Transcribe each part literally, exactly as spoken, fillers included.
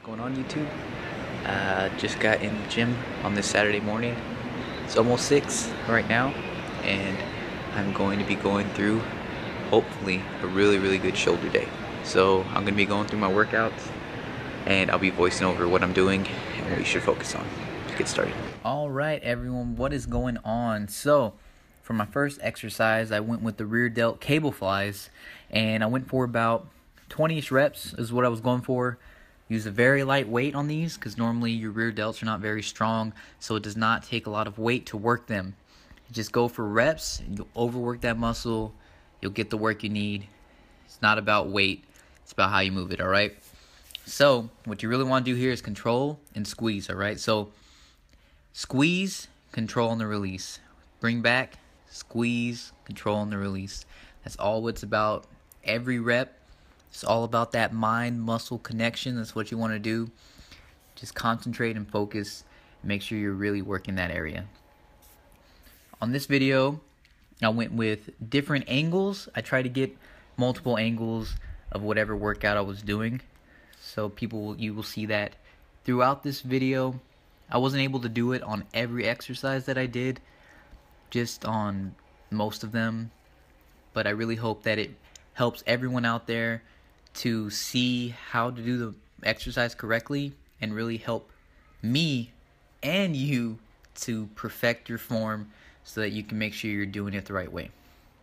Going on YouTube? Uh, just got in the gym on this Saturday morning. It's almost six right now, and I'm going to be going through, hopefully, a really, really good shoulder day. So I'm going to be going through my workouts, and I'll be voicing over what I'm doing and what you should focus on. Let's get started. All right, everyone, what is going on? So for my first exercise, I went with the rear delt cable flies, and I went for about twenty-ish reps is what I was going for. Use a very light weight on these because normally your rear delts are not very strong, so it does not take a lot of weight to work them. You just go for reps, and you'll overwork that muscle, you'll get the work you need. It's not about weight, it's about how you move it, alright? So, what you really want to do here is control and squeeze, alright? So, squeeze, control, and the release. Bring back, squeeze, control, and the release. That's all it's about. Every rep, it's all about that mind-muscle connection. That's what you want to do. Just concentrate and focus. And make sure you're really working that area. On this video, I went with different angles. I tried to get multiple angles of whatever workout I was doing. So people, you will see that throughout this video. I wasn't able to do it on every exercise that I did, just on most of them. But I really hope that it helps everyone out there to see how to do the exercise correctly and really help me and you to perfect your form so that you can make sure you're doing it the right way.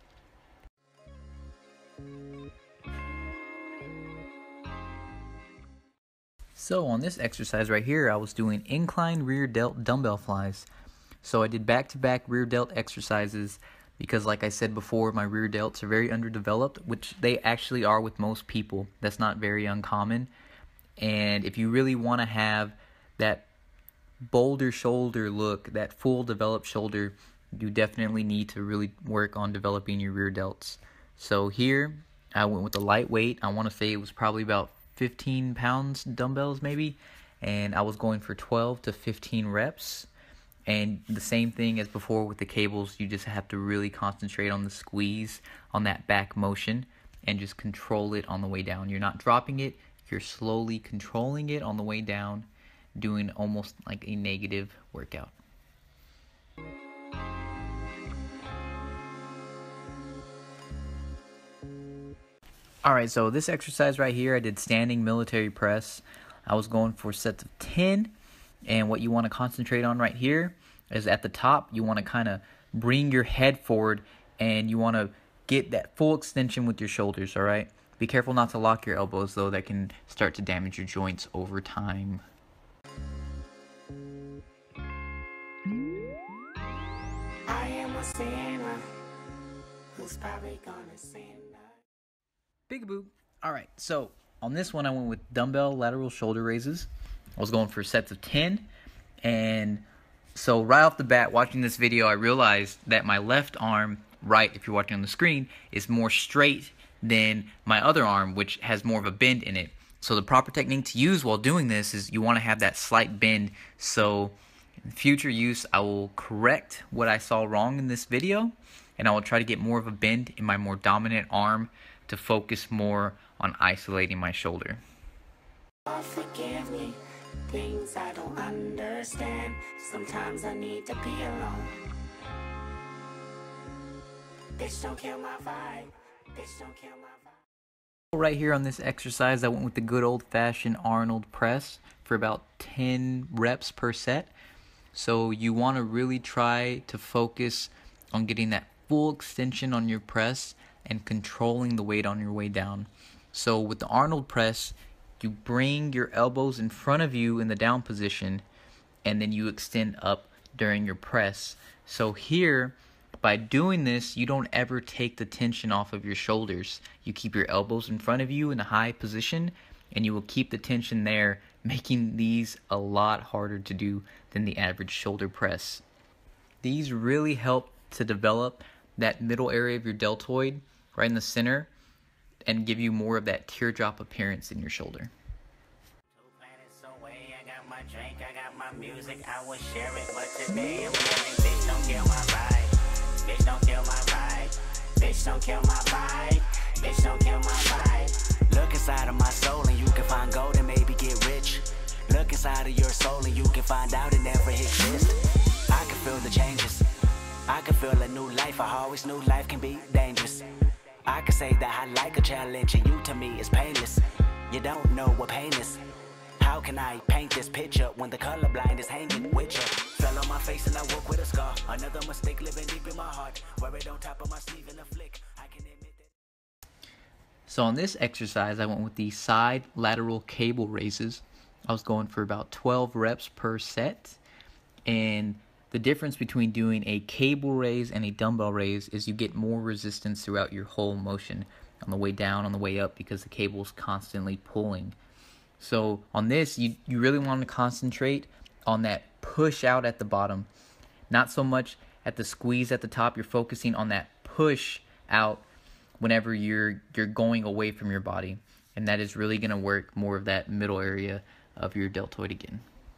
So on this exercise right here, I was doing incline rear delt dumbbell flies. So I did back-to-back rear delt exercises because, like I said before, my rear delts are very underdeveloped, which they actually are with most people. That's not very uncommon. And if you really want to have that boulder shoulder look, that full developed shoulder, you definitely need to really work on developing your rear delts. So here, I went with a lightweight. I want to say it was probably about fifteen pounds dumbbells maybe. And I was going for twelve to fifteen reps. And the same thing as before with the cables, you just have to really concentrate on the squeeze, on that back motion, and just control it on the way down. You're not dropping it, you're slowly controlling it on the way down, doing almost like a negative workout. Alright, so this exercise right here, I did standing military press. I was going for sets of ten. And what you want to concentrate on right here is at the top, you want to kind of bring your head forward and you want to get that full extension with your shoulders, all right? Be careful not to lock your elbows, though. That can start to damage your joints over time. I am a sinner who's probably gonna sin. Big-a-boo. All right, so on this one, I went with dumbbell lateral shoulder raises. I was going for sets of ten, and so right off the bat, watching this video, I realized that my left arm, right, if you're watching on the screen, is more straight than my other arm, which has more of a bend in it. So the proper technique to use while doing this is you want to have that slight bend. So in future use, I will correct what I saw wrong in this video, and I will try to get more of a bend in my more dominant arm to focus more on isolating my shoulder. Forgive me. Things I don't understand. Sometimes I need to be alone. Bitch, don't kill my vibe. Bitch, don't kill my vibe. Right here on this exercise, I went with the good old-fashioned Arnold press for about ten reps per set. So you want to really try to focus on getting that full extension on your press and controlling the weight on your way down. So with the Arnold press, you bring your elbows in front of you in the down position, and then you extend up during your press. So here, by doing this, you don't ever take the tension off of your shoulders. You keep your elbows in front of you in a high position, and you will keep the tension there, making these a lot harder to do than the average shoulder press. These really help to develop that middle area of your deltoid, right in the center, and give you more of that teardrop appearance in your shoulder. I got my drink, I got my music, I will share it, but today I'm yelling, bitch don't kill my vibe, bitch don't kill my vibe, bitch don't kill my vibe, bitch don't kill my vibe. Look inside of my soul and you can find gold and maybe get rich. always knew life can be dangerous. I could say that I like a challenge, and you to me is painless. You don't know what pain is. How can I paint this picture when the colorblind is hanging with you? Fell on my face and I woke with a scar. Another mistake living deep in my heart. Wear it on top of my sleeve in a flick. I can admit that. So on this exercise, I went with the side lateral cable raises. I was going for about twelve reps per set. And the difference between doing a cable raise and a dumbbell raise is you get more resistance throughout your whole motion, on the way down, on the way up, because the cable is constantly pulling. So on this, you, you really want to concentrate on that push out at the bottom. Not so much at the squeeze at the top. You're focusing on that push out whenever you're you're going away from your body. And that is really going to work more of that middle area of your deltoid again.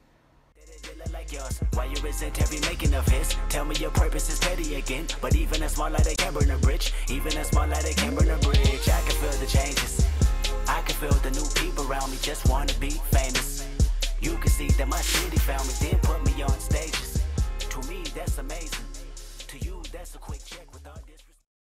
Like yours, why you resent every making of his? Tell me your purpose is petty again. But even a small light can burn a bridge. Even a small light can burn a bridge. I can feel the changes. I can feel the new people around me just want to be famous. You can see that my city found me, then put me on stages. To me, that's amazing. To you, that's a quick check with all disrespect.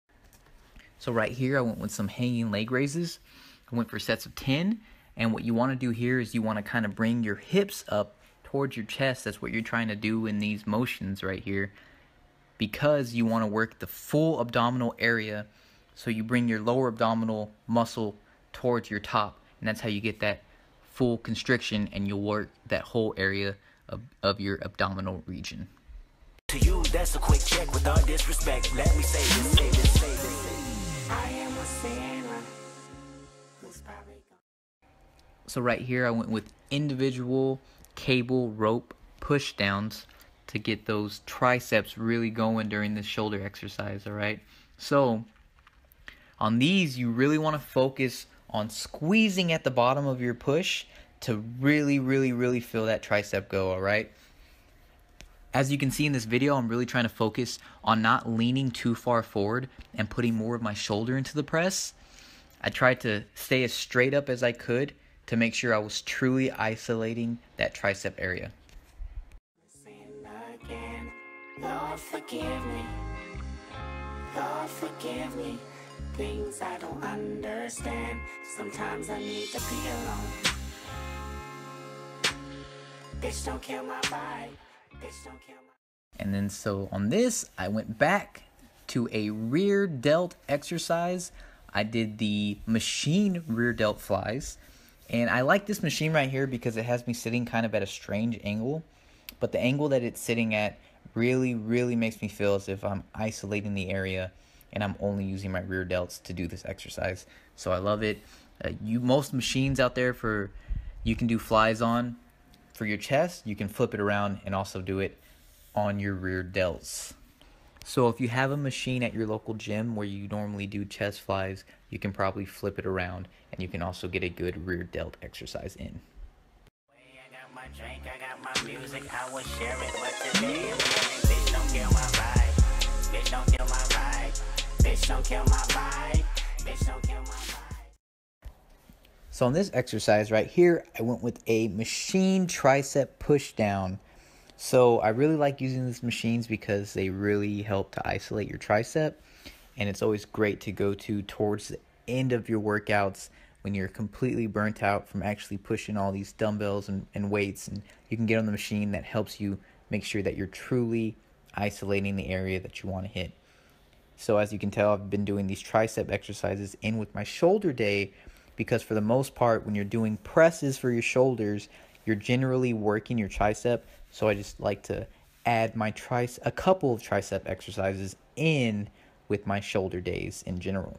So right here, I went with some hanging leg raises. I went for sets of ten. And what you want to do here is you want to kind of bring your hips up towards your chest. That's what you're trying to do in these motions right here, because you want to work the full abdominal area. So you bring your lower abdominal muscle towards your top, and that's how you get that full constriction, and you'll work that whole area of, of your abdominal region. To you, that's a quick check with all disrespect. Let me say this, say this, say this. I am a sinner who's probably gone. So right here, I went with individual cable rope push downs to get those triceps really going during this shoulder exercise. All right, so on these, you really want to focus on squeezing at the bottom of your push to really, really, really feel that tricep go, all right? As you can see in this video, I'm really trying to focus on not leaning too far forward and putting more of my shoulder into the press. I tried to stay as straight up as I could to make sure I was truly isolating that tricep area. Sin again. Lord, forgive me. Lord, forgive me. Things I don't understand. Sometimes I need to be alone. Bitch, don't kill my vibe. Bitch, don't kill my... And then so on this, I went back to a rear delt exercise. I did the machine rear delt flies. And I like this machine right here because it has me sitting kind of at a strange angle. But the angle that it's sitting at really, really makes me feel as if I'm isolating the area and I'm only using my rear delts to do this exercise. So I love it. Uh, you most machines out there for you can do flies on for your chest, you can flip it around and also do it on your rear delts. So if you have a machine at your local gym where you normally do chest flies, you can probably flip it around and you can also get a good rear delt exercise in. I got my drink, I got my music, I will share it, but today I'm feeling, bitch, don't kill my vibe. Bitch, don't kill my vibe. Bitch, don't kill my vibe. Bitch, don't kill my vibe. So on this exercise right here, I went with a machine tricep push down. So I really like using these machines because they really help to isolate your tricep. And it's always great to go to towards the end of your workouts when you're completely burnt out from actually pushing all these dumbbells and, and weights. And you can get on the machine that helps you make sure that you're truly isolating the area that you want to hit. So as you can tell, I've been doing these tricep exercises in with my shoulder day because for the most part, when you're doing presses for your shoulders, you're generally working your tricep. So I just like to add my trice a couple of tricep exercises in with my shoulder days in general.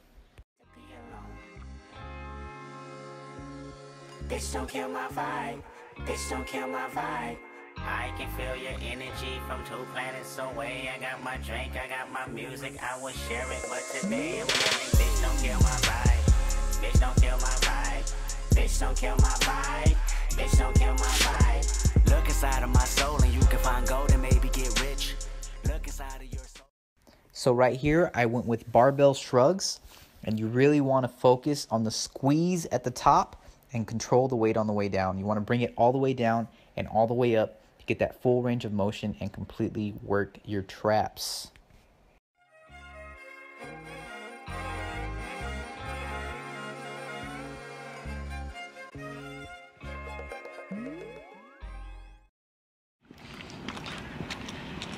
Bitch, don't kill my vibe. Bitch, don't kill my vibe. I can feel your energy from two planets away. I got my drink, I got my music, I will share it. But today I'm feeling, bitch, don't kill my vibe. Bitch, don't kill my vibe. Bitch, don't kill my vibe. Bitch, don't kill my vibe. Look inside of my soul and you can find gold and maybe get rich. Look inside of your soul. So right here, I went with barbell shrugs. And you really want to focus on the squeeze at the top and control the weight on the way down. You want to bring it all the way down and all the way up to get that full range of motion and completely work your traps.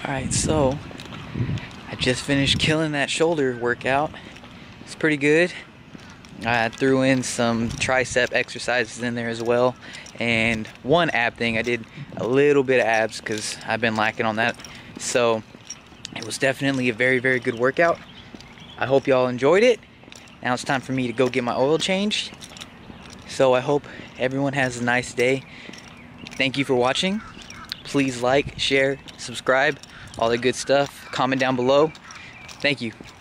Alright, so I just finished killing that shoulder workout. It's pretty good. I threw in some tricep exercises in there as well, and one ab thing. I did a little bit of abs because I've been lacking on that. So it was definitely a very, very good workout. I hope y'all enjoyed it. Now it's time for me to go get my oil changed. So I hope everyone has a nice day. Thank you for watching. Please like, share, subscribe, all the good stuff. Comment down below. Thank you.